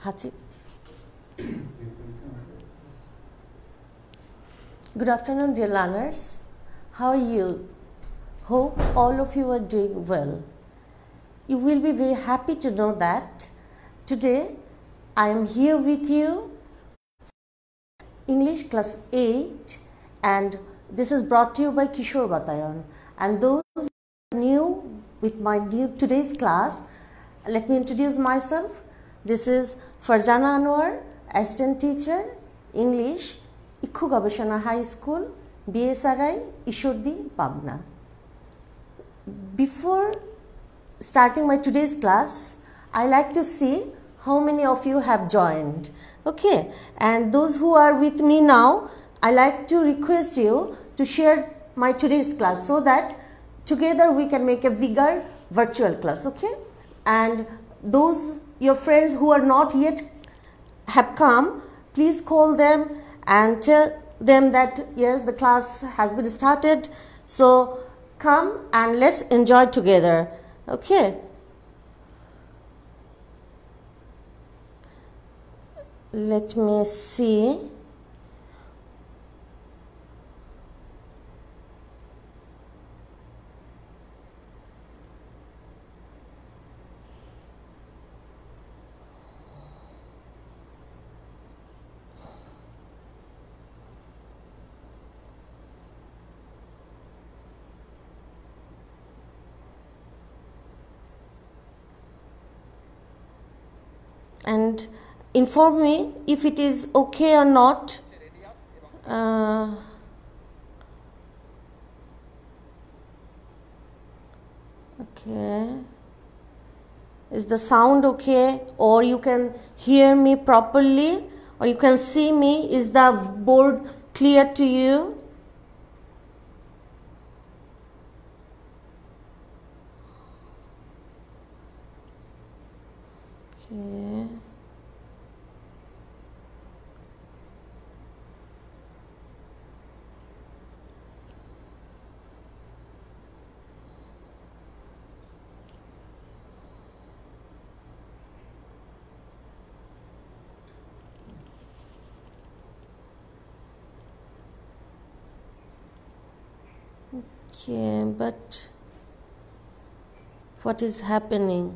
Hachi. Good afternoon, dear learners. How are you? Hope all of you are doing well. You will be very happy to know that today I am here with you, English class 8, and this is brought to you by Kishore Batayan. And those new with my today's class, let me introduce myself. This is Farzana Anwar, assistant teacher, English, Ikhu Gabeshona High School, BSRI, Ishurdi, Pabna. Before starting my today's class, I like to see how many of you have joined. Okay, and those who are with me now, I like to request you to share my today's class so that together we can make a bigger virtual class. Okay, and those your friends who are not yet have come, please call them and tell them that yes, the class has been started, so come and let's enjoy together. Okay, let me see. And inform me if it is okay or not. Okay, is the sound okay, or you can hear me properly, or you can see me? Is the board clear to you? Okay. Okay, but what is happening?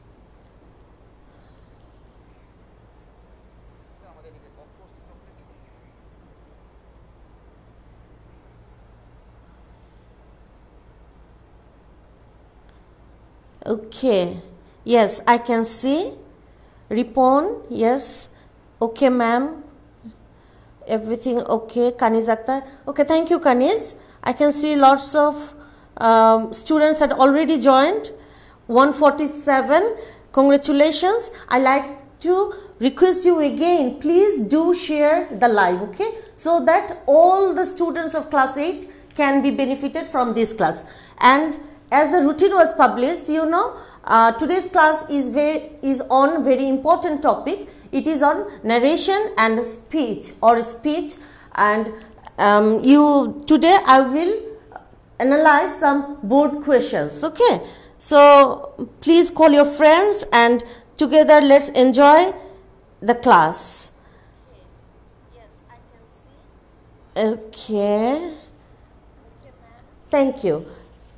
Okay, yes, I can see. Ripon, yes. Okay, ma'am. Everything okay. Kaniz Akhtar. Okay, thank you, Kaniz. I can see lots of students had already joined. 147. Congratulations. I like to request you again, please do share the live, okay, so that all the students of class 8 can be benefited from this class. And as the routine was published, you know, today's class is on very important topic. It is on narration and speech or speech, and today I will analyze some board questions. Okay, so please call your friends and together let's enjoy the class. Yes, I can see. Okay. Thank you.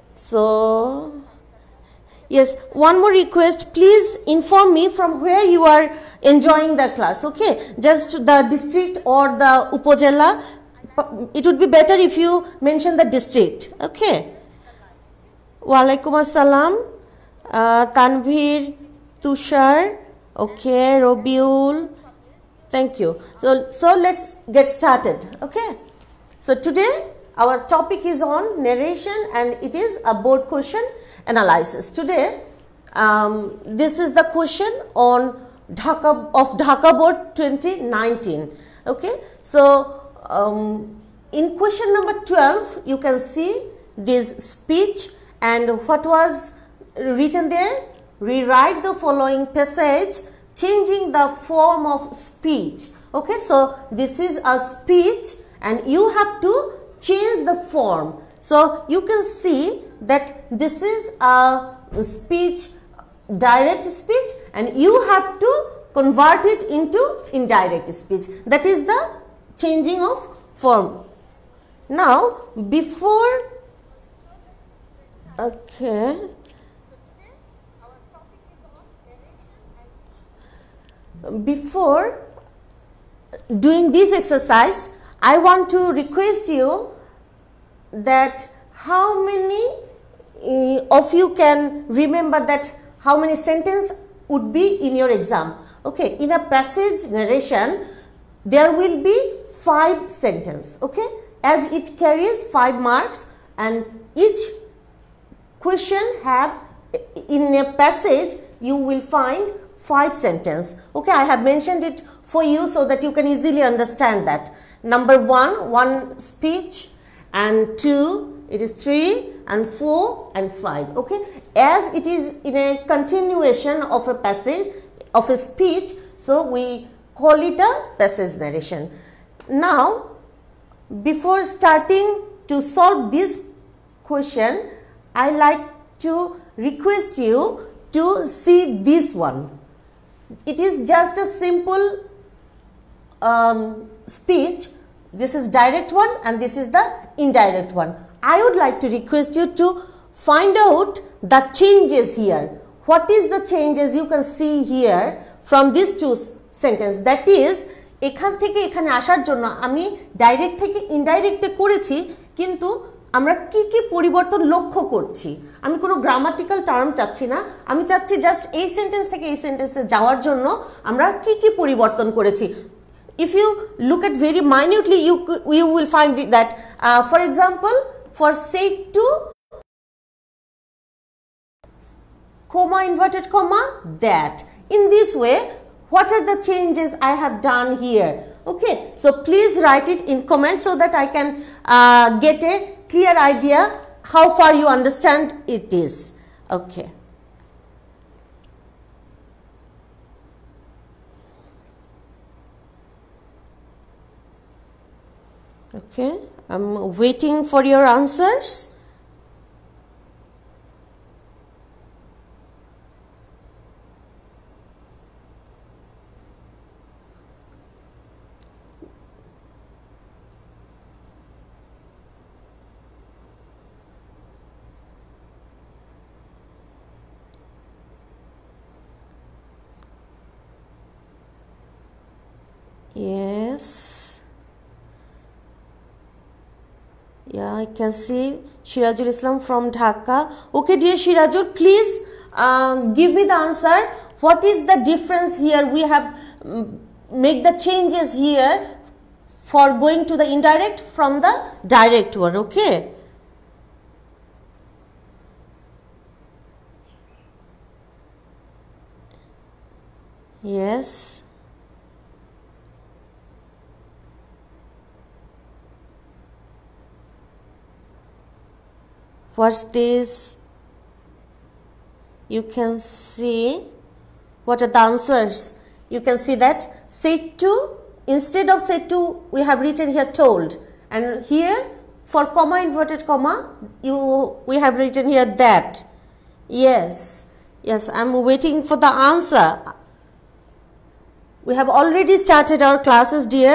So, yes, one more request, please inform me from where you are enjoying the class, okay? Just the district or the Upojela, it would be better if you mention the district, okay? Walaikum Assalam, Tanvir, Tushar, okay, Robiul, thank you. So let's get started, okay? So today, our topic is on narration and it is a board question analysis. Today, this is the question on Dhaka Board 2019. Okay, so in question number 12, you can see this speech and what was written there. Rewrite the following passage, changing the form of speech. Okay, so this is a speech and you have to change the form. So you can see that this is a speech, direct speech, and you have to convert it into indirect speech. That is the changing of form. Now before, okay, before doing this exercise, I want to request you that how many of you can remember that how many sentences would be in your exam. Okay, in a passage narration there will be 5 sentences, okay, as it carries 5 marks, and each question have, in a passage you will find 5 sentences. Okay, I have mentioned it for you so that you can easily understand that. Number 1, 1 speech, and 2, it is 3, and 4 and 5. Okay, as it is in a continuation of a passage of a speech, so we call it a passage narration. Now before starting to solve this question, I like to request you to see this one. It is just a simple speech. This is direct one and this is the indirect one. I would like to request you to find out the changes here. What is the changes you can see here from these 2 sentences? That is, এখান থেকে এখানে আসার জন্য আমি direct থেকে ইনডাইরেক্টে করেছি, কিন্তু আমরা কি কি পরিবর্তন লক্ষ্য করছি। আমি কোনো গ্রামাটিক্যাল টার্ম চাচ্ছি না, আমি চাচ্ছি জাস্ট এই সেন্টেন্স থেকে এই সেন্টেন্সে যাওয়ার জন্য আমরা কি কি পরিবর্তন করেছি। If you look at very minutely, you will find that for example, for said to, comma, inverted comma, that. In this way, what are the changes I have done here? Okay, so please write it in comments so that I can get a clear idea how far you understand it is. Okay. Okay, I'm waiting for your answers. Yes. Yeah, I can see Shirajul Islam from Dhaka. Okay, dear Shirajul, please give me the answer. What is the difference here? We have make the changes here for going to the indirect from the direct one. Okay. Yes. What's this? You can see what are the answers. You can see that said to, instead of said to, we have written here told, and here for comma, inverted comma, we have written here that. Yes, yes, I'm waiting for the answer. We have already started our classes, dear,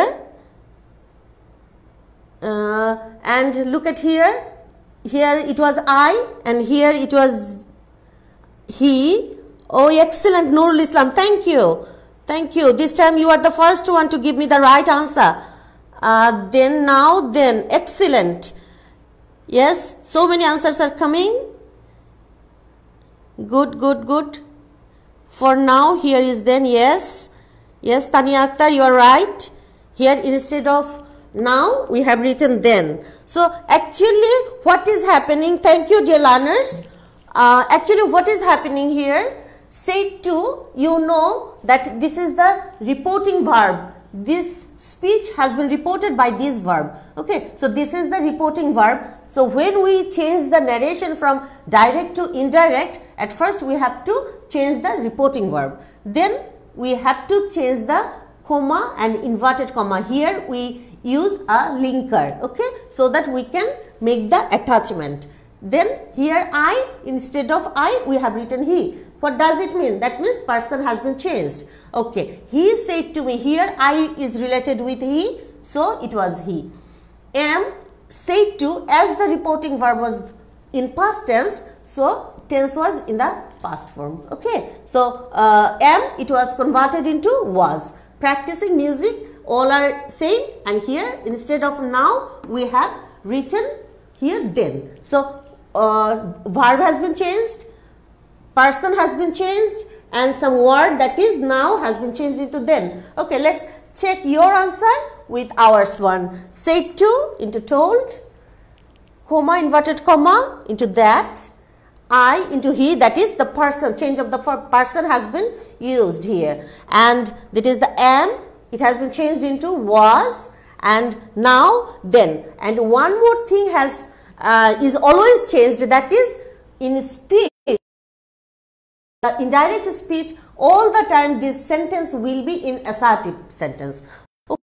and look at here. Here it was I and here it was he. Oh, excellent, Nurul Islam. Thank you. Thank you. This time you are the first one to give me the right answer. Then. Excellent. Yes, so many answers are coming. Good, good, good. For now, here is then. Yes. Yes, Tania Akhtar, you are right. Here instead of now, we have written then. So actually what is happening, thank you dear learners, actually what is happening here, said to, you know that this is the reporting verb. This speech has been reported by this verb. Okay, so this is the reporting verb. So when we change the narration from direct to indirect, at first we have to change the reporting verb. Then we have to change the comma and inverted comma. Here we use a linker, okay, so that we can make the attachment. Then here I, instead of I, we have written he. What does it mean? That means person has been changed. Okay, he said to me. Here I is related with he, so it was he. Am said to, as the reporting verb was in past tense, so tense was in the past form. Okay, so am, it was converted into was. Practicing music, all are same, and here instead of now we have written here then. So verb has been changed, person has been changed, and some word that is now has been changed into then. Okay, let's check your answer with ours one. Said to into told, comma inverted comma into that, I into he, that is the person, change of the person has been used here, and that is the am, it has been changed into was, and now then. And one more thing has is always changed, that is in speech, the indirect speech, all the time this sentence will be in assertive sentence. Okay.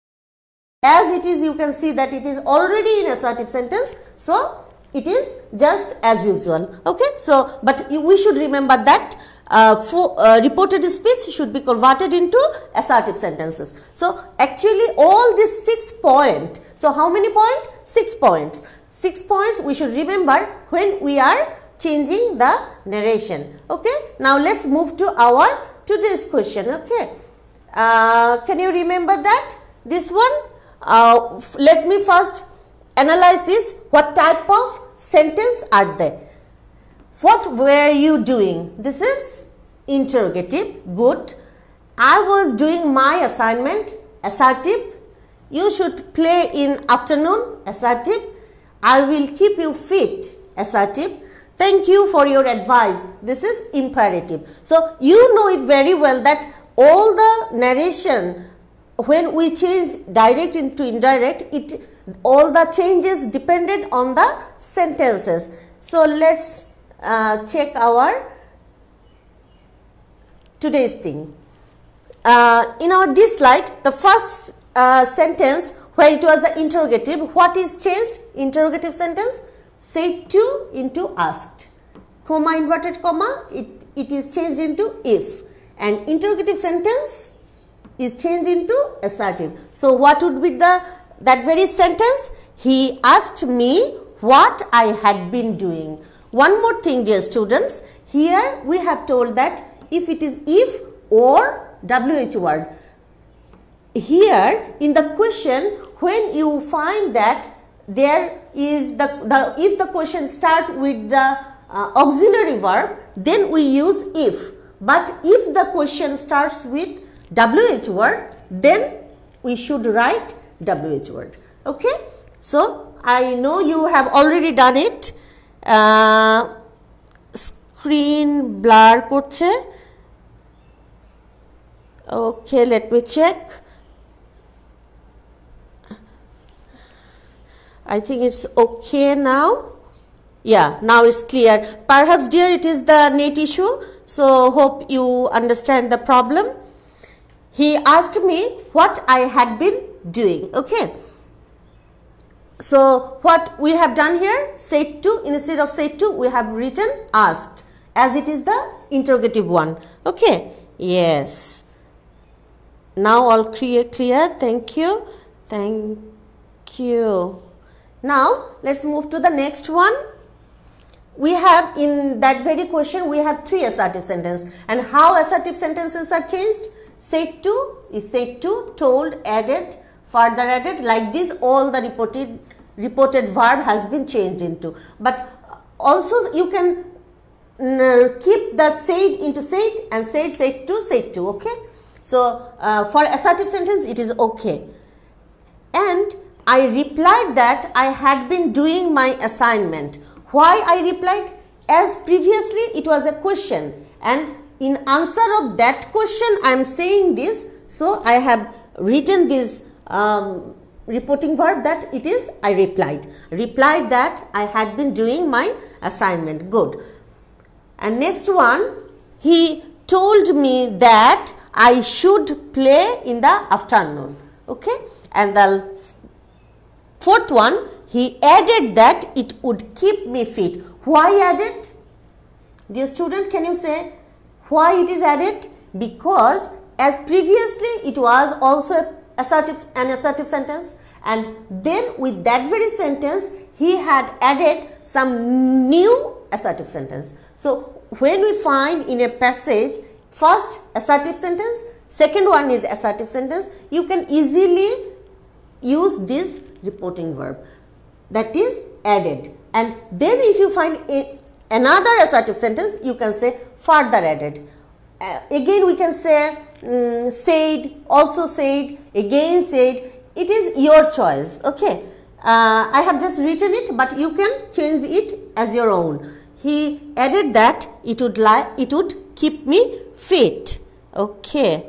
As it is, you can see that it is already in assertive sentence, so it is just as usual. Okay, so but we should remember that reported speech should be converted into assertive sentences. So actually all these 6 points, so how many points? 6 points. 6 points we should remember when we are changing the narration. Okay, now let's move to our today's question. Okay, can you remember that this one? Let me first analyze this. What type of sentence are they? What were you doing? This is interrogative. Good. I was doing my assignment. Assertive. You should play in afternoon. Assertive. I will keep you fit. Assertive. Thank you for your advice. This is imperative. So you know it very well that all the narration, when we changed direct into indirect, all the changes depended on the sentences. So let's check our today's thing. In our this slide, the first sentence where it was the interrogative, what is changed? Interrogative sentence, said to into asked, comma inverted comma, it is changed into if, and interrogative sentence is changed into assertive. So what would be that very sentence? He asked me what I had been doing. One more thing, dear students, here we have told that if it is if or WH word. Here in the question, when you find that there is if the question start with the auxiliary verb, then we use if. But if the question starts with WH word, then we should write WH word. Okay, so I know you have already done it. Screen blur korche. Okay, let me check. I think it's okay now. Yeah, now it's clear. Perhaps, dear, it is the net issue. So hope you understand the problem. He asked me what I had been doing. Okay. So what we have done here, said to, instead of said to, we have written asked, as it is the interrogative one. Okay. Yes. Now all clear. Thank you. Thank you. Now let's move to the next one. We have in that very question, we have 3 assertive sentences. And how assertive sentences are changed? Said to is said to, told, added, further added, like this all the reported verb has been changed into. But also you can keep the said into said and said to, okay. So for assertive sentence it is okay. And I replied that I had been doing my assignment. Why I replied? As previously it was a question, and in answer of that question I am saying this, so I have written this reporting verb that it is I replied that I had been doing my assignment. Good. And next one, he told me that I should play in the afternoon. Okay. And the fourth one, he added that it would keep me fit. Why added? Dear student, can you say why it is added? Because as previously it was also an assertive sentence, and then with that very sentence he had added some new assertive sentence. So when we find in a passage first assertive sentence, second one is assertive sentence, you can easily use this reporting verb, that is added. And then if you find another assertive sentence, you can say further added. Again we can say said, also said, again said. It is your choice. Okay, I have just written it, but you can change it as your own. He added that it would keep me fit. Okay.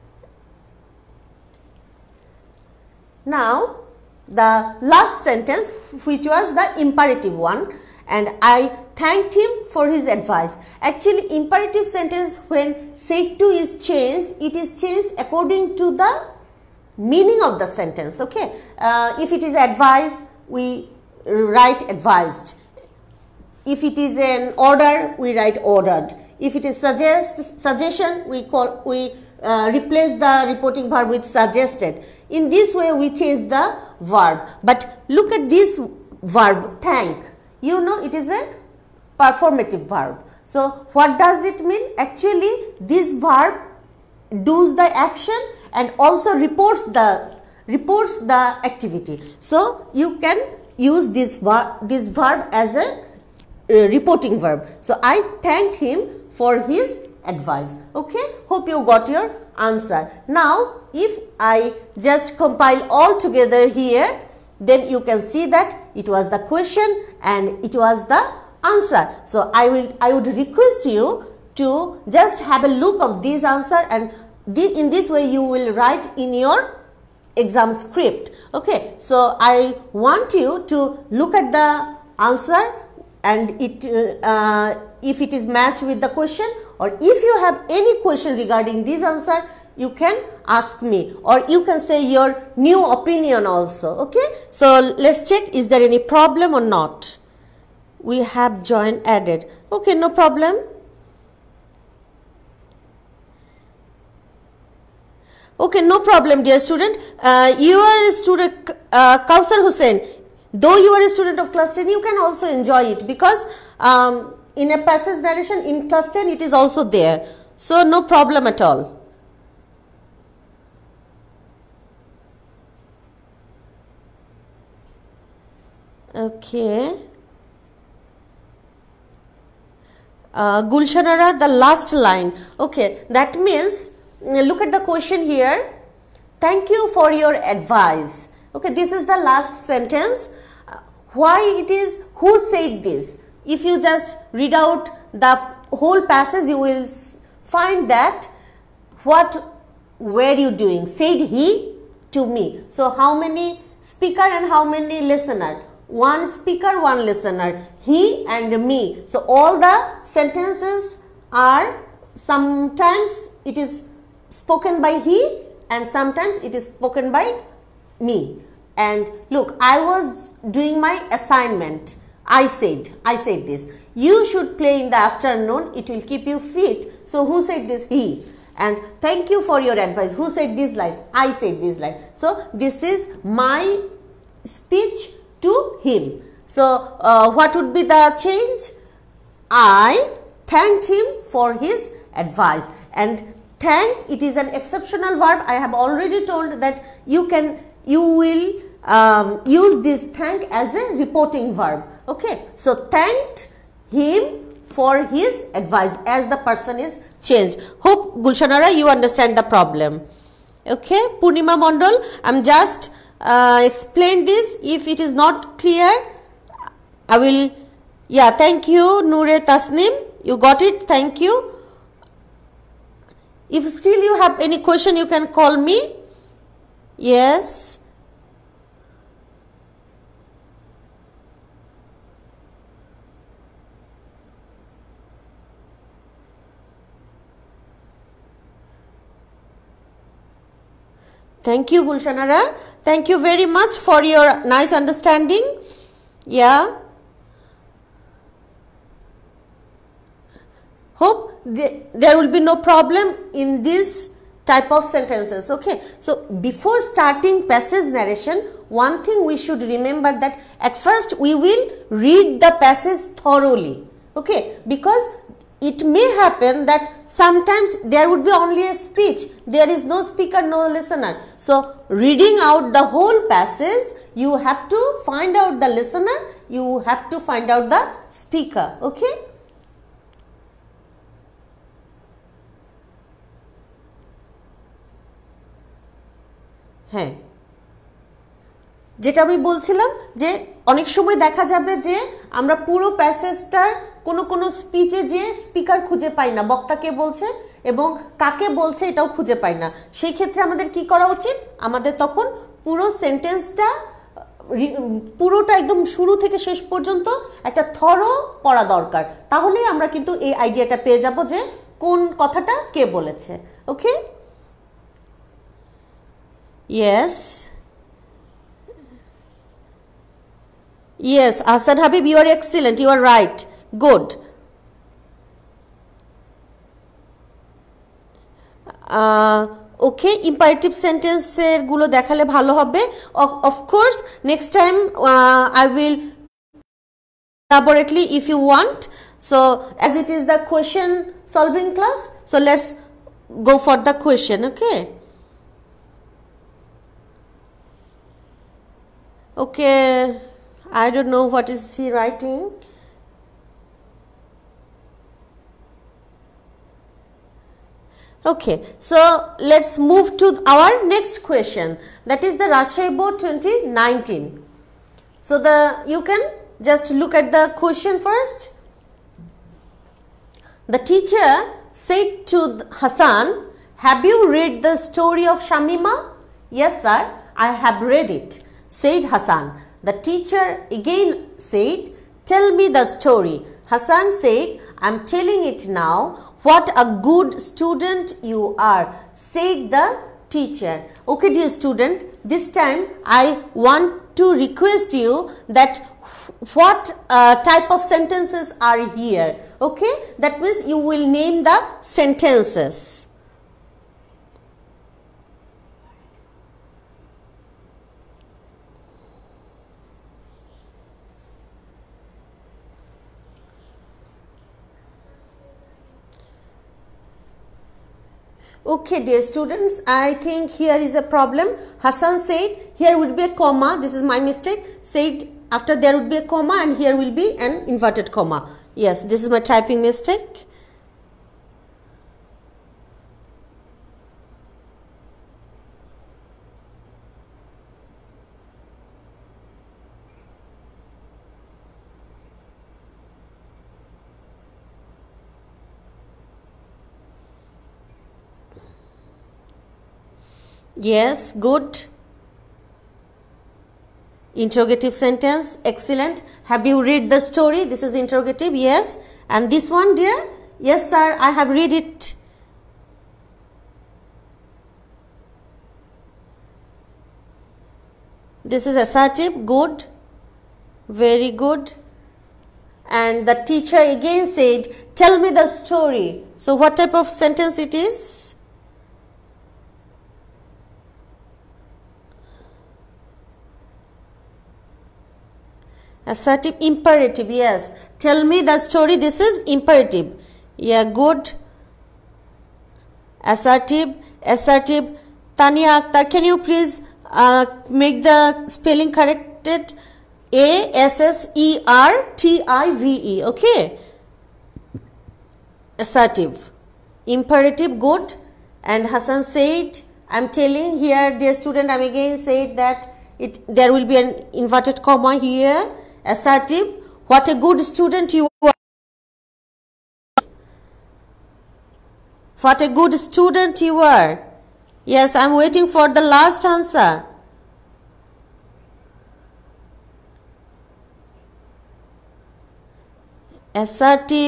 Now the last sentence, which was the imperative one, and I thanked him for his advice. Actually imperative sentence, when said to is changed, it is changed according to the meaning of the sentence. Okay, if it is advice, we write advised. If it is an order, we write ordered. If it is suggestion, we replace the reporting verb with suggested. In this way we change the verb. But look at this verb thank. You know, it is a performative verb. So what does it mean? Actually this verb does the action and also reports the activity. So you can use this verb as a reporting verb. So I thanked him for his advice. Okay, hope you got your answer. Now if I just compile all together here, then you can see that it was the question and it was the answer. So I would request you to just have a look of this answer, and in this way you will write in your exam script. Okay, so I want you to look at the answer, and if it is matched with the question, or if you have any question regarding this answer, you can ask me, or you can say your new opinion also. Okay, so let's check, is there any problem or not? We have joined added. Okay, no problem. Okay, no problem, dear student. You are a student, Kausar Hussain. Though you are a student of class 10, you can also enjoy it, because in a passage narration in class 10 it is also there. So no problem at all. Okay. Gulshanara, the last line. Okay, that means, look at the question here. Thank you for your advice. Okay, this is the last sentence. Why it is, who said this? If you just read out the whole passage, you will find that what were you doing? Said he to me. So how many speaker and how many listener? One speaker, one listener, he and me. So all the sentences are, sometimes it is spoken by he and sometimes it is spoken by me. And look, I was doing my assignment. I said this. You should play in the afternoon, it will keep you fit. So who said this? He. And thank you for your advice. Who said this line? I said this line. So this is my speech to him. So what would be the change? I thanked him for his advice. And thank, it is an exceptional verb. I have already told that you will use this thank as a reporting verb. Okay, so thanked him for his advice as the person is changed. Hope Gulshanara, you understand the problem. Okay, Purnima Mondal, I am just explain this. If it is not clear, I will, yeah, thank you Noore Tasnim, you got it, thank you. If still you have any question, you can call me. Yes. Thank you Gulshanara. Thank you very much for your nice understanding. Yeah. Hope there will be no problem in this type of sentences. Okay, so before starting passage narration, one thing we should remember that at first we will read the passage thoroughly. Okay, because it may happen that sometimes there would be only a speech, there is no speaker, no listener. So reading out the whole passage, you have to find out the listener, you have to find out the speaker. Okay. হ্যাঁ, যেটা আমি বলছিলাম যে অনেক সময় দেখা যাবে যে আমরা পুরো প্যাসেজটার কোনো স্পিচে যে স্পিকার খুঁজে পাই না, বক্তা কে বলছে এবং কাকে বলছে এটাও খুঁজে পাই না। সেই ক্ষেত্রে আমাদের কি করা উচিত? আমাদের তখন পুরো সেন্টেন্সটা পুরোটা একদম শুরু থেকে শেষ পর্যন্ত একটা থরো পড়া দরকার, তাহলেই আমরা কিন্তু এই আইডিয়াটা পেয়ে যাব যে কোন কথাটা কে বলেছে। ওকে, yes, yes, Hasan Habib, you are excellent, you are right, good. Okay, imperative sentence গুলো দেখালে ভালো হবে। Of course, next time I will elaborately if you want. So as it is the question solving class, so let's go for the question. Okay. Okay, I don't know what is he writing. Okay, so let's move to our next question, that is the Rajshahi Board 2019. So you can just look at the question first. The teacher said to Hasan, "Have you read the story of Shamima?" "Yes sir, I have read it," said Hasan. The teacher again said, "Tell me the story." Hasan said, "I am telling it now." "What a good student you are," said the teacher. Okay dear student, this time I want to request you that what type of sentences are here. Okay, that means you will name the sentences. Okay dear students, I think here is a problem. Hasan said here would be a comma, this is my mistake, said after there would be a comma and here will be an inverted comma. Yes, this is my typing mistake. Yes, good. Interrogative sentence, excellent. Have you read the story? This is interrogative, yes. And this one dear? Yes sir, I have read it. This is assertive, good, very good. And the teacher again said, "Tell me the story." So what type of sentence it is? Assertive, imperative, yes. Tell me the story, this is imperative. Yeah, good. Assertive, assertive. Tania Akhtar, can you please make the spelling corrected? A-S-S-E-R-T-I-V-E, okay. Assertive, imperative, good. And Hasan said, I'm telling here dear student, I'm again said that there will be an inverted comma here. Assertive, what a good student you are. What a good student you are. Yes, I am waiting for the last answer. Assertive,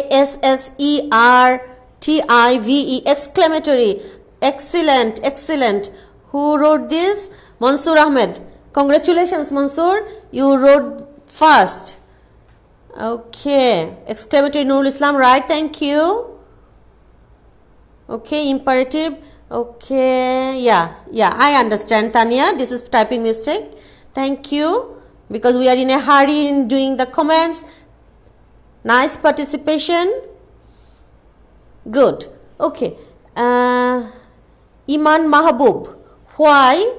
A-S-S-E-R-T-I-V-E, exclamatory, excellent, excellent. Who wrote this? Mansoor Ahmed. Congratulations Mansoor, you wrote first. Okay, exclamatory, Nurul Islam, right, thank you. Okay, imperative, Okay, yeah, I understand, Tanya. This is typing mistake. Thank you, because we are in a hurry in doing the comments. Nice participation. Good. Okay. Iman Mahabub, why?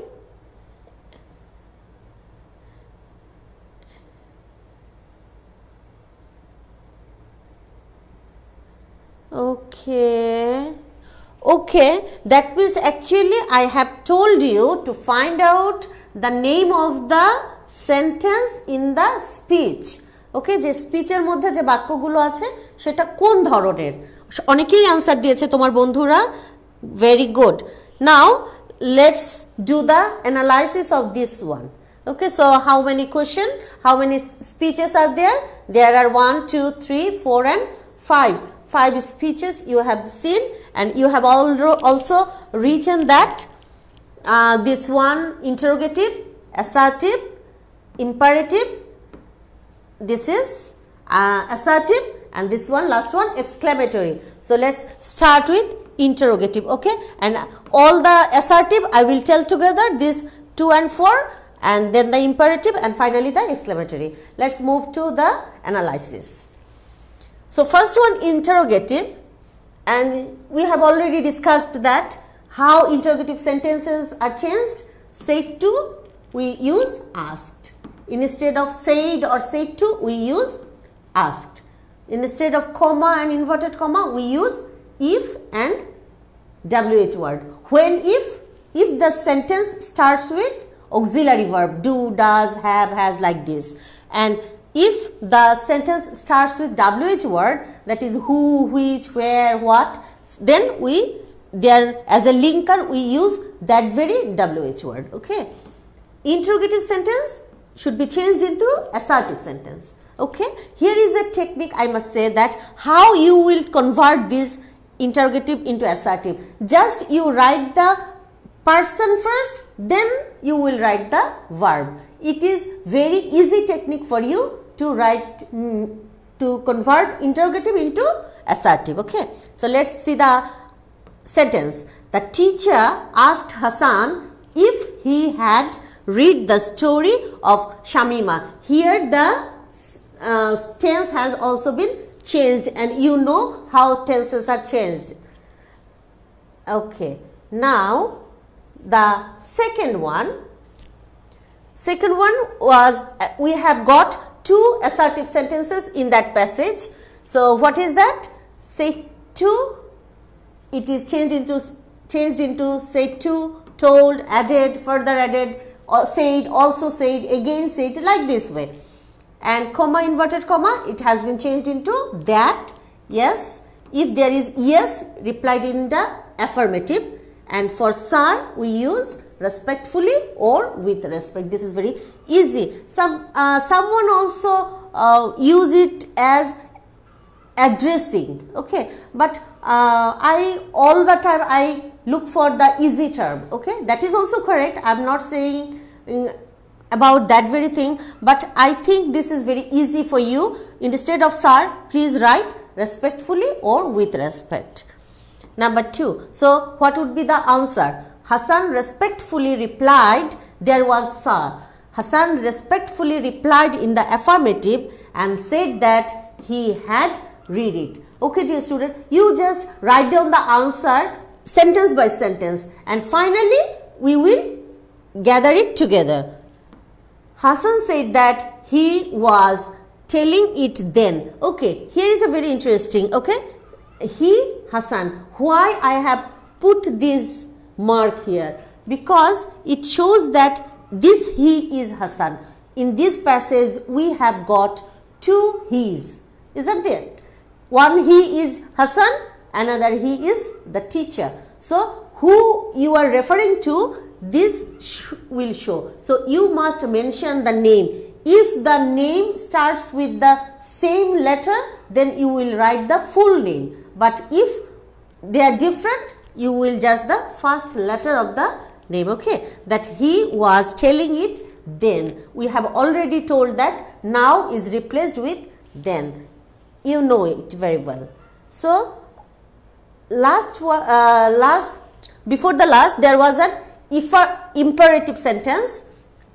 Okay. Okay, that means actually I have told you to find out the name of the sentence in the speech. Okay, যে স্পিচের মধ্যে যে বাক্যগুলো আছে সেটা কোন ধরনের। অনেকেই answer দিয়েছে তোমার বন্ধুরা, very good. Now let's do the analysis of this one. Okay, so how many question, how many speeches are there? There are 1 2 3 4 and 5 speeches you have seen, and you have also written that this one interrogative, assertive, imperative, this is assertive, and this one last one exclamatory. So let's start with interrogative. Okay, and all the assertive I will tell together, this 2 and 4, and then the imperative, and finally the exclamatory. Let's move to the analysis. So first one, interrogative, and we have already discussed that how interrogative sentences are changed. Said to, we use asked. Instead of said or said to, we use asked. Instead of comma and inverted comma, we use if and WH word. When if the sentence starts with auxiliary verb, do, does, have, has, like this, and if the sentence starts with WH word, that is who, which, where, what, then we there as a linker we use that very WH word. Okay, interrogative sentence should be changed into assertive sentence. Okay, here is a technique, I must say, that how you will convert this interrogative into assertive. Just you write the person first, then you will write the verb. It is very easy technique for you to write to convert interrogative into assertive. Okay, so let's see the sentence. The teacher asked Hassan if he had read the story of Shamima. Here the tense has also been changed, and you know how tenses are changed. Okay, now the second one was we have got 2 assertive sentences in that passage. So what is that? Said to, it is changed into said to, told, added, further added, or said, also said, again said, like this way. And comma, inverted comma, it has been changed into that. Yes, if there is yes replied in the affirmative, and for sir we use respectfully or with respect. This is very easy. Someone also use it as addressing. Okay, but I all the time I look for the easy term. Okay, that is also correct. I am not saying about that very thing, but I think this is very easy for you. Instead of sir, please write respectfully or with respect. Number 2. So what would be the answer? Hassan respectfully replied, there was sir. Hassan respectfully replied in the affirmative and said that he had read it. Okay, dear student, you just write down the answer sentence by sentence, and finally we will gather it together. Hassan said that he was telling it then. Okay, here is a very interesting. Okay, he, Hassan, why I have put this mark here? Because it shows that this he is Hassan. In this passage we have got 2 he's, isn't it? One he is Hassan, another he is the teacher. So who you are referring to, this will show. So you must mention the name. If the name starts with the same letter, then you will write the full name. But if they are different, you will just the first letter of the name. Okay, that he was telling it then. We have already told that now is replaced with then. You know it very well. So last before the last there was an imperative sentence.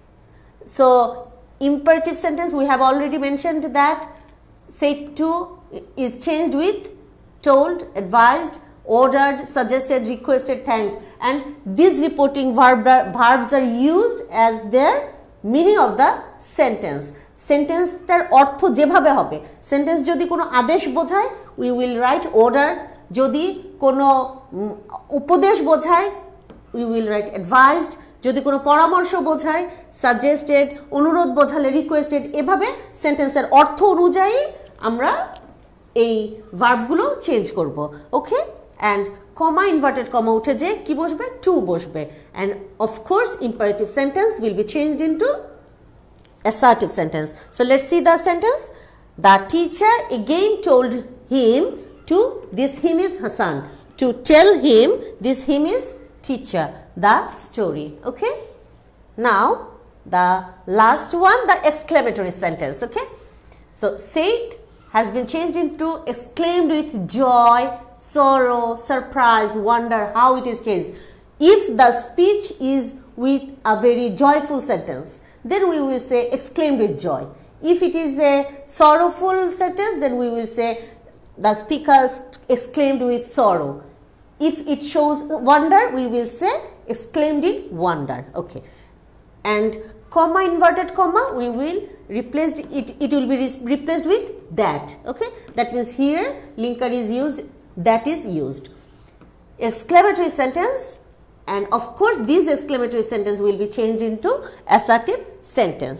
So imperative sentence we have already mentioned that said to is changed with told, advised, ordered, suggested, requested, thanked, and these reporting verbs are used as their meaning of the sentence. Sentence টার অর্থ যেভাবে হবে, sentence যদি কোনো আদেশ বোঝায় we will write order, যদি কোনো উপদেশ বোঝায় উই উইল রাইট অ্যাডভাইসড, যদি কোনো পরামর্শ বোঝায় সাজেস্টেড, অনুরোধ বোঝালে রিকোয়েস্টেড। এভাবে সেন্টেন্সের অর্থ অনুযায়ী আমরা এই ভার্বগুলো চেঞ্জ করব। ওকে, অ্যান্ড কমা ইনভার্টেড কমা উঠে যে কি বসবে, টু বসবে, and of course imperative sentence will be changed into assertive sentence. So let's see the sentence. The teacher again told him to, this him is Hassan, to tell him, this him is teacher, the story. Okay, now the last one, the exclamatory sentence. Okay, so said has been changed into exclaimed with joy, sorrow, surprise, wonder. How it is changed? If the speech is with a very joyful sentence, then we will say exclaimed with joy. If it is a sorrowful sentence, then we will say the speaker exclaimed with sorrow. If it shows wonder, we will say exclaimed in wonder. Okay, and comma inverted comma we will replace it, it will be replaced with that. Okay, that means here linker is used, that is used. Exclamatory sentence, and of course this exclamatory sentence will be changed into assertive sentence.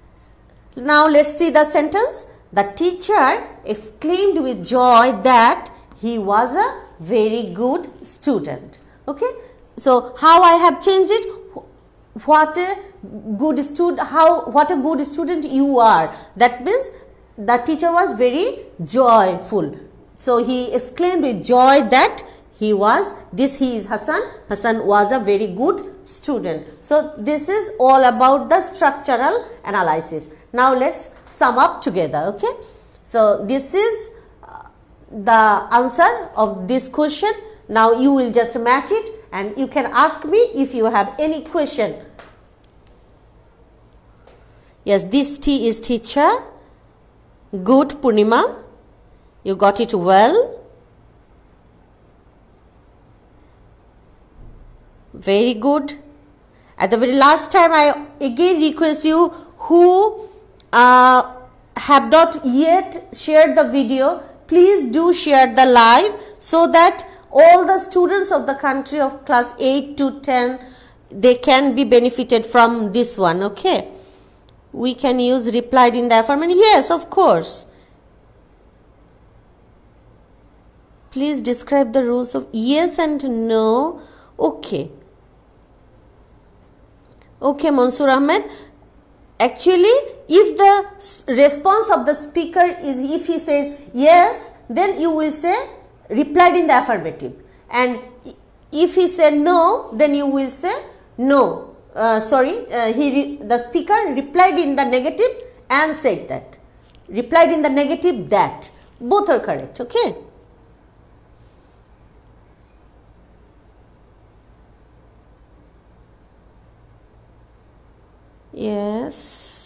Now let's see the sentence. The teacher exclaimed with joy that he was a very good student. Okay, so how I have changed it, what a good student, what a good student you are, that means the teacher was very joyful, so he exclaimed with joy that he was, this he is Hassan, Hassan was a very good student. So this is all about the structural analysis. Now let's sum up together. Okay, so this is the answer of this question. Now you will just match it and you can ask me if you have any question. Yes, this T is teacher. Good, Purnima, you got it well. Very good. At the very last time, I again request you who have not yet shared the video, please do share the live so that all the students of the country of class 8 to 10, they can be benefited from this one. Okay, we can use replied in the affirmative. Yes, of course. Please describe the rules of yes and no. Okay. Okay, Mansoor Ahmed, actually if the response of the speaker is, if he says yes, then you will say replied in the affirmative, and if he said no, then you will say no, the speaker replied in the negative and said that, replied in the negative that, both are correct. Okay, yes.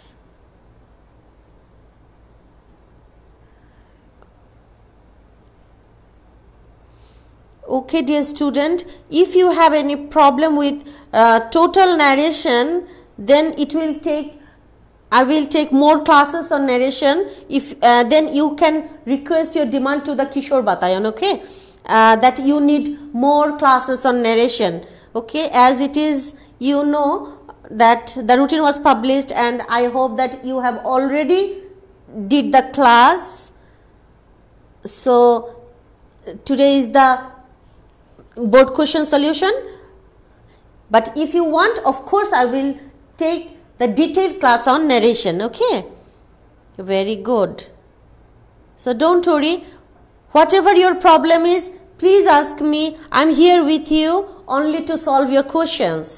Okay, dear student, if you have any problem with total narration, then it will take, I will take more classes on narration. If then you can request your demand to the Kishore Batayan. Okay, that you need more classes on narration. Okay, as it is, you know that the routine was published and I hope that you have already did the class. So today is the board question solution, but if you want, of course I will take the detailed class on narration. Okay, very good. So don't worry, whatever your problem is, please ask me. I'm here with you only to solve your questions.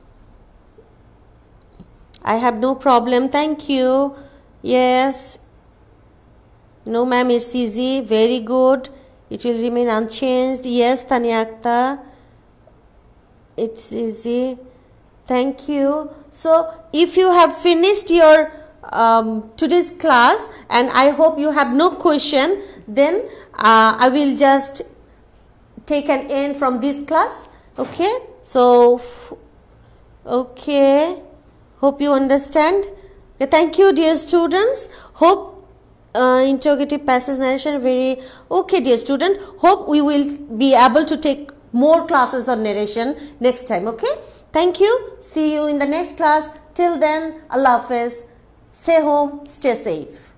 I have no problem, thank you. Yes, no ma'am, it's easy, very good, it will remain unchanged. Yes, Tanya Akhtar, It's easy. Thank you. So if you have finished your today's class and I hope you have no question, then I will just take an end from this class. Okay, so okay, hope you understand. Okay, thank you dear students. Hope interrogative passage narration very okay dear student. Hope we will be able to take more classes on narration next time. Okay, thank you. See you in the next class. Till then, Allah Hafiz. Stay home, stay safe.